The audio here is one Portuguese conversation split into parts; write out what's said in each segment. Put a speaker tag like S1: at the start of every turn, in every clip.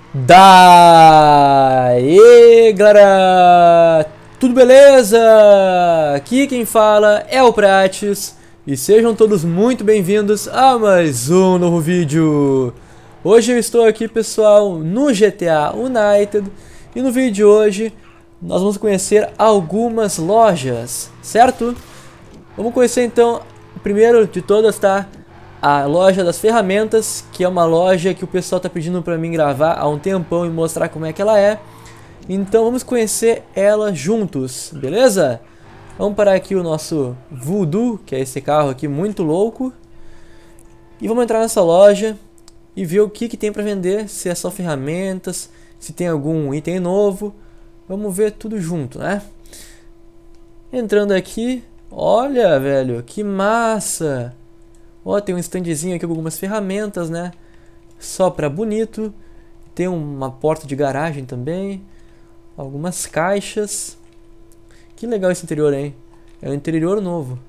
S1: Daí, galera! Tudo beleza? Aqui quem fala é o Prates e sejam todos muito bem-vindos a mais um novo vídeo. Hoje eu estou aqui, pessoal, no GTA United e no vídeo de hoje nós vamos conhecer algumas lojas, certo? Vamos conhecer então, o primeiro de todas, tá? A loja das ferramentas, que é uma loja que o pessoal tá pedindo pra mim gravar há um tempão e mostrar como é que ela é. Então vamos conhecer ela juntos, beleza? Vamos parar aqui o nosso Voodoo, que é esse carro aqui muito louco. E vamos entrar nessa loja e ver o que tem pra vender, se é só ferramentas, se tem algum item novo. Vamos ver tudo junto, né? Entrando aqui, olha, velho, que massa! Ó, tem um standzinho aqui com algumas ferramentas, né? Só pra bonito. Tem uma porta de garagem também. Algumas caixas. Que legal esse interior, hein? É um interior novo.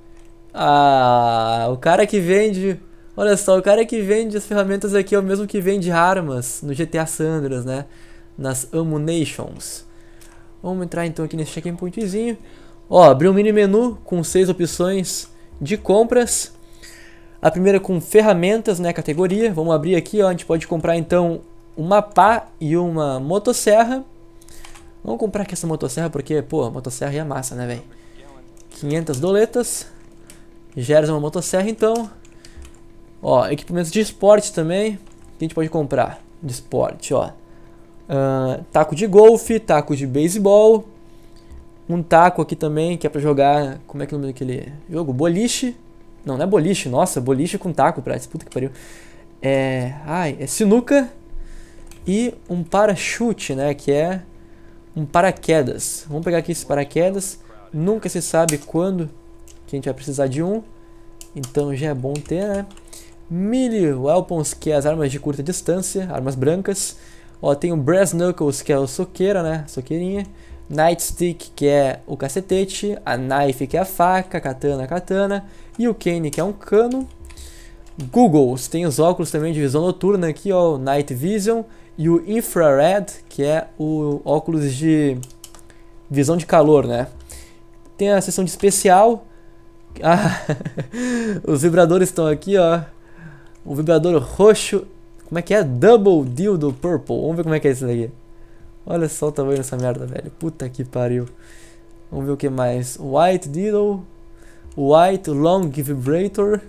S1: Ah, o cara que vende... Olha só, o cara que vende as ferramentas aqui é o mesmo que vende armas no GTA San Andreas, né? Nas Ammunitions. Vamos entrar então aqui nesse check-in pointzinho. Ó, abriu um mini menu com 6 opções de compras. A primeira com ferramentas, né, categoria. Vamos abrir aqui, ó, a gente pode comprar então uma pá e uma motosserra. Vamos comprar aqui essa motosserra porque, pô, a motosserra é massa, né, velho? 500 doletas. Gera uma motosserra então. Ó, equipamentos de esporte também. Que a gente pode comprar de esporte, ó. Taco de golfe, taco de beisebol. Um taco aqui também que é pra jogar, como é que é o nome daquele jogo? Boliche. Não, não é boliche, nossa, boliche com taco, pra puta que pariu. É sinuca e um parachute, né, que é um paraquedas. Vamos pegar aqui esse paraquedas, nunca se sabe quando que a gente vai precisar de um, então já é bom ter, né. Melee weapons, que é as armas de curta distância, armas brancas. Ó, tem o brass knuckles, que é o soqueira, né, soqueirinha. Nightstick, que é o cacetete, a knife, que é a faca, katana, katana, e o cane, que é um cano. Googles, tem os óculos também de visão noturna aqui, ó, o Night Vision, e o Infrared, que é o óculos de visão de calor, né? Tem a seção de especial. Ah, os vibradores estão aqui, ó. O vibrador roxo, como é que é? Double Dildo Purple, vamos ver como é que é isso daqui. Olha só o tamanho dessa merda, velho. Puta que pariu. Vamos ver o que mais. White Diddle. White Long Vibrator.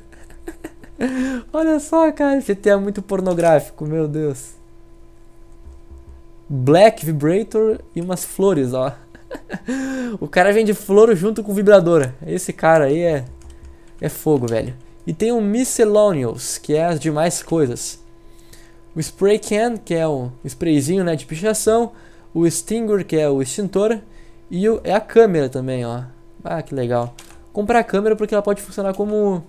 S1: Olha só, cara. Esse é muito pornográfico, meu Deus. Black Vibrator e umas flores, ó. O cara vende flor junto com vibrador. Esse cara aí é fogo, velho. E tem um Miscellaneous, que é as demais coisas. O Spray Can, que é o sprayzinho, né, de pichação. O Stinger, que é o extintor. E é a câmera também, ó. Ah, que legal. Comprar a câmera porque ela pode funcionar como...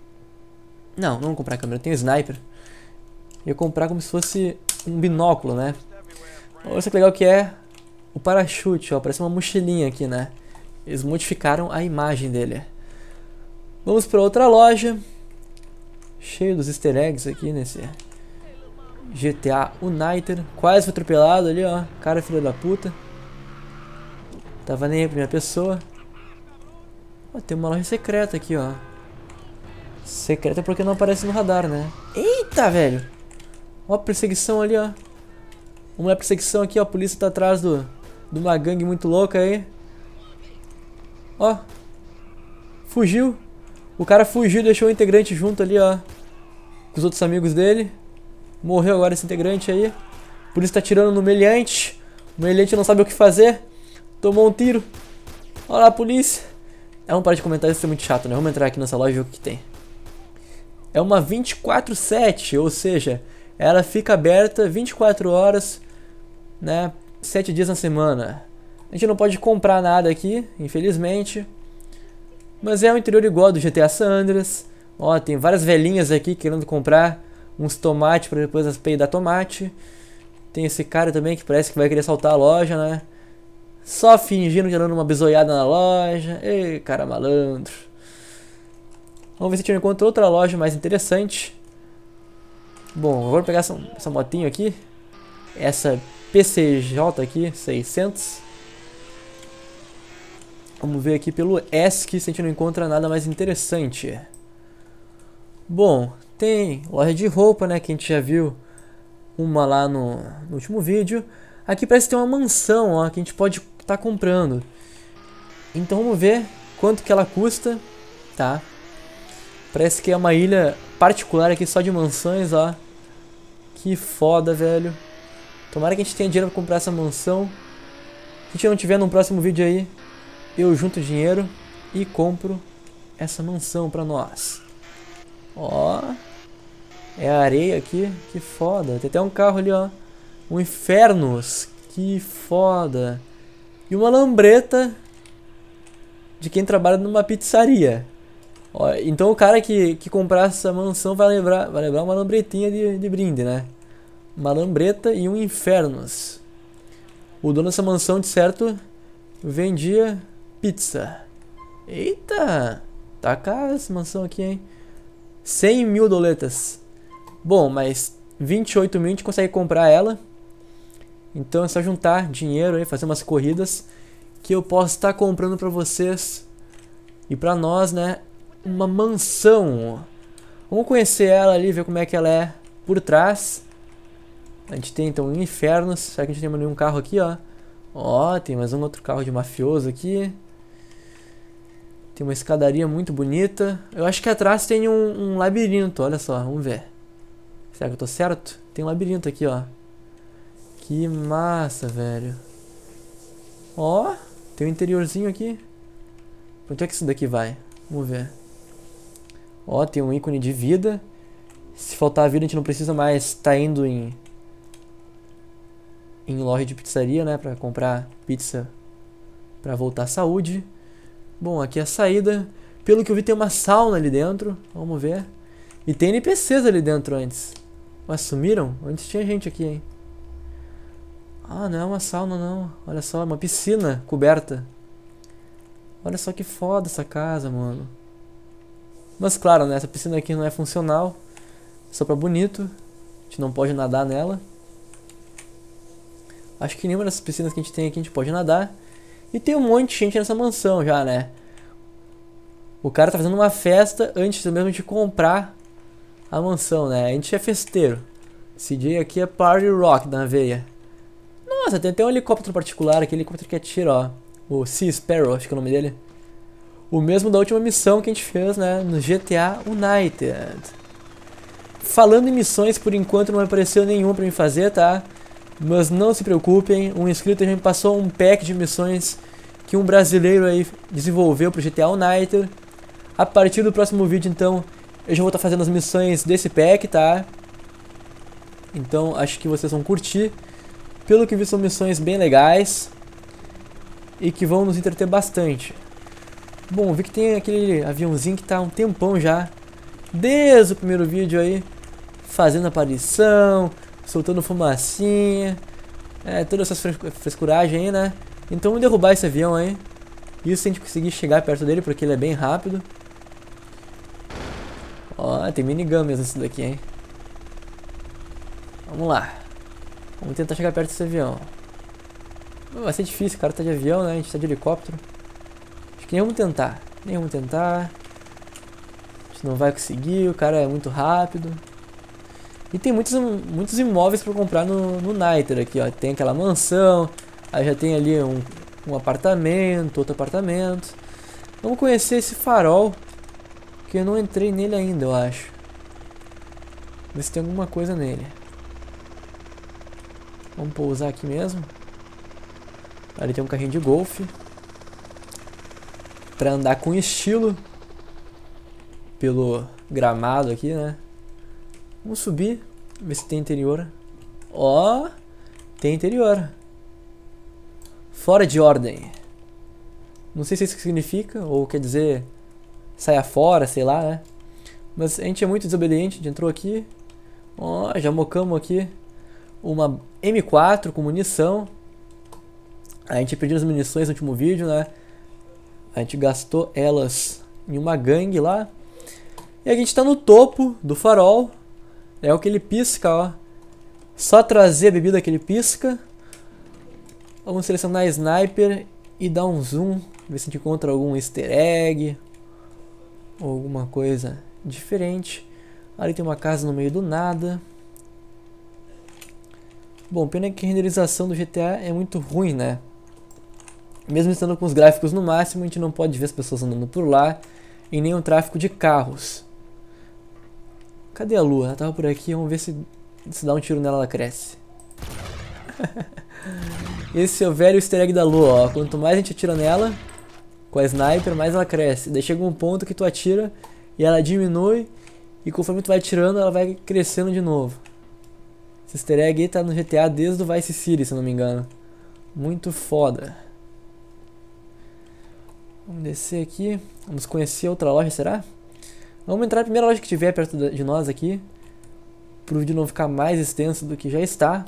S1: Não vou comprar a câmera, tem o sniper. Ia comprar como se fosse um binóculo, né. Olha só que legal que é o parachute, ó. Parece uma mochilinha aqui, né. Eles modificaram a imagem dele. Vamos para outra loja. Cheio dos easter eggs aqui nesse... GTA United. Quase foi atropelado ali, ó. Cara, filho da puta. Tava nem aí pra minha pessoa. Ó, tem uma loja secreta aqui, ó. Secreta porque não aparece no radar, né? Eita, velho. Ó a perseguição ali, ó. Uma perseguição aqui, ó. A polícia tá atrás de uma gangue muito louca aí. Ó. Fugiu. O cara fugiu e deixou o integrante junto ali, ó. Com os outros amigos dele. Morreu agora esse integrante aí. Por isso tá tirando no meliante. O meliante não sabe o que fazer. Tomou um tiro. Olha lá a polícia. Vamos parar de comentar, isso é muito chato, né? Vamos entrar aqui nessa loja e ver o que tem. É uma 24/7, ou seja, ela fica aberta 24 horas, né? 7 dias na semana. A gente não pode comprar nada aqui, infelizmente. Mas é um interior igual do GTA San Andreas. Ó, tem várias velhinhas aqui querendo comprar uns tomates para depois as peidar tomate. Tem esse cara também que parece que vai querer assaltar a loja, né? Só fingindo que dando uma bisoiada na loja. Ei, cara malandro. Vamos ver se a gente encontra outra loja mais interessante. Bom, eu vou pegar essa motinho aqui. essa PCJ aqui, 600. Vamos ver aqui pelo ESC se a gente não encontra nada mais interessante. Bom, tem loja de roupa, né, que a gente já viu uma lá no último vídeo. Aqui parece ter uma mansão, ó, que a gente pode estar comprando. Então vamos ver quanto que ela custa, tá? Parece que é uma ilha particular aqui só de mansões, ó. Que foda, velho. Tomara que a gente tenha dinheiro pra comprar essa mansão. Se a gente não tiver no próximo vídeo aí, eu junto dinheiro e compro essa mansão pra nós. Ó, é areia aqui, que foda. Tem até um carro ali, ó. Um Infernos, que foda. E uma lambreta de quem trabalha numa pizzaria. Ó, então o cara que comprar essa mansão vai levar uma lambretinha de brinde, né? Uma lambreta e um Infernos. O dono dessa mansão, de certo, vendia pizza. Eita! Tá cara essa mansão aqui, hein? 100 mil doletas. Bom, mas 28 mil a gente consegue comprar ela. Então é só juntar dinheiro aí, fazer umas corridas, que eu posso estar comprando pra vocês e pra nós, né? Uma mansão. Vamos conhecer ela ali, ver como é que ela é por trás. A gente tem então um Infernos. Será que a gente tem nenhum carro aqui, ó? Ó, tem mais um outro carro de mafioso aqui. Tem uma escadaria muito bonita. Eu acho que atrás tem um labirinto, olha só, vamos ver. Será que eu tô certo? Tem um labirinto aqui, ó. Que massa, velho. Ó, tem um interiorzinho aqui. Pra onde é que isso daqui vai? Vamos ver. Ó, tem um ícone de vida. Se faltar vida, a gente não precisa mais estar indo em loja de pizzaria, né? Pra comprar pizza pra voltar à saúde. Bom, aqui é a saída. Pelo que eu vi, tem uma sauna ali dentro. Vamos ver. E tem NPCs ali dentro antes. Mas sumiram? Antes tinha gente aqui, hein? Ah, não é uma sauna, não. Olha só, é uma piscina coberta. Olha só que foda essa casa, mano. Mas claro, né? Essa piscina aqui não é funcional. Só pra bonito. A gente não pode nadar nela. Acho que nenhuma dessas piscinas que a gente tem aqui a gente pode nadar. E tem um monte de gente nessa mansão já, né? O cara tá fazendo uma festa antes mesmo de comprar a mansão, né? A gente é festeiro. Esse dia aqui é Party Rock na veia. Nossa, tem até um helicóptero particular, aquele helicóptero que atira, ó. O Sea Sparrow, acho que é o nome dele. O mesmo da última missão que a gente fez, né? No GTA United. Falando em missões, por enquanto não apareceu nenhuma pra mim fazer, tá? Mas não se preocupem, um inscrito já me passou um pack de missões que um brasileiro aí desenvolveu pro GTA United. A partir do próximo vídeo, então, eu já vou estar fazendo as missões desse pack, tá? Então, acho que vocês vão curtir. Pelo que vi, são missões bem legais e que vão nos entreter bastante. Bom, vi que tem aquele aviãozinho que tá há um tempão já, desde o primeiro vídeo aí, fazendo aparição, soltando fumacinha, todas essas frescuragens aí, né? Então vamos derrubar esse avião aí. Isso se a gente conseguir chegar perto dele, porque ele é bem rápido. Ó, tem minigun mesmo esse daqui, hein? Vamos lá. Vamos tentar chegar perto desse avião. Vai ser difícil, o cara tá de avião, né? A gente tá de helicóptero. Acho que nem vamos tentar. Nem vamos tentar. A gente não vai conseguir, o cara é muito rápido. E tem muitos imóveis para comprar no Niter aqui, ó. Tem aquela mansão, aí já tem ali um apartamento, outro apartamento. Vamos conhecer esse farol, que eu não entrei nele ainda, eu acho. Ver se tem alguma coisa nele. Vamos pousar aqui mesmo. Ali tem um carrinho de golfe. Pra andar com estilo pelo gramado aqui, né? Vamos subir, ver se tem interior. Ó, tem interior. Fora de ordem. Não sei se isso significa, ou quer dizer saia fora, sei lá, né? Mas a gente é muito desobediente, a gente entrou aqui. Ó, já mocamos aqui uma M4 com munição. A gente pediu as munições no último vídeo, né? A gente gastou elas em uma gangue lá. E a gente tá no topo do farol. É o que ele pisca, ó. Só trazer a bebida que ele pisca. Vamos selecionar Sniper e dar um zoom. Ver se a gente encontra algum easter egg. Ou alguma coisa diferente. Ali tem uma casa no meio do nada. Bom, pena que a renderização do GTA é muito ruim, né? Mesmo estando com os gráficos no máximo, a gente não pode ver as pessoas andando por lá. E nem o tráfego de carros. Cadê a lua? Ela tava por aqui, vamos ver se dá um tiro nela, ela cresce. Esse é o velho easter egg da lua, ó. Quanto mais a gente atira nela, com a sniper, mais ela cresce. Daí chega um ponto que tu atira e ela diminui. E conforme tu vai atirando, ela vai crescendo de novo. Esse easter egg aí tá no GTA desde o Vice City, se eu não me engano. Muito foda. Vamos descer aqui. Vamos conhecer outra loja, será? Vamos entrar na primeira loja que tiver perto de nós aqui. Pro vídeo não ficar mais extenso do que já está.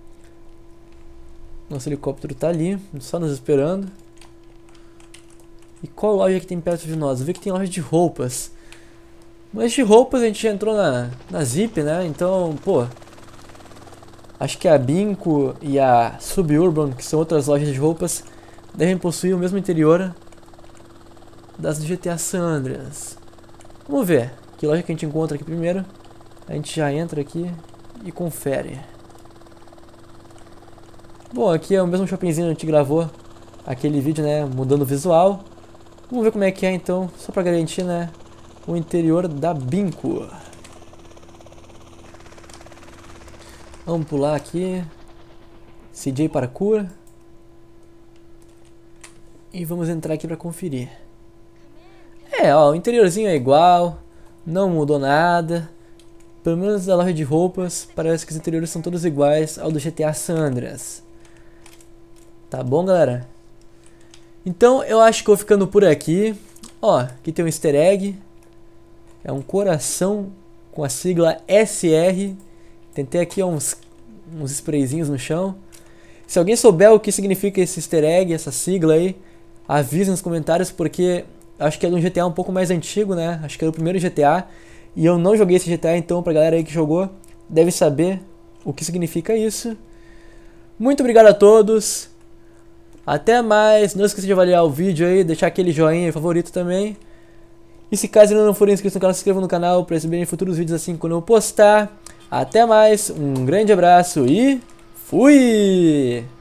S1: Nosso helicóptero tá ali, só nos esperando. E qual loja que tem perto de nós? Eu vi que tem loja de roupas. Mas de roupas a gente já entrou na Zip, né? Então, pô... Acho que a Binco e a Suburban, que são outras lojas de roupas, devem possuir o mesmo interior das do GTA San Andreas. Vamos ver que loja que a gente encontra aqui primeiro. A gente já entra aqui e confere. Bom, aqui é o mesmo shoppingzinho que a gente gravou aquele vídeo, né, mudando o visual. Vamos ver como é que é então, só pra garantir, né, o interior da Binco. Vamos pular aqui. CJ Parkour. E vamos entrar aqui pra conferir. É, ó, o interiorzinho é igual, não mudou nada. Pelo menos a loja de roupas, parece que os interiores são todos iguais ao do GTA San Andreas. Tá bom, galera? Então eu acho que eu vou ficando por aqui. Ó, aqui tem um easter egg. É um coração com a sigla SR. Tentei aqui uns sprayzinhos no chão. Se alguém souber o que significa esse easter egg, essa sigla aí, avise nos comentários, porque acho que é de um GTA um pouco mais antigo, né? Acho que é o primeiro GTA. E eu não joguei esse GTA, então pra galera aí que jogou, deve saber o que significa isso. Muito obrigado a todos. Até mais. Não esqueça de avaliar o vídeo aí, deixar aquele joinha favorito também. E se caso ainda não for inscrito no canal, se inscreva no canal para receberem futuros vídeos assim quando eu postar. Até mais, um grande abraço e fui!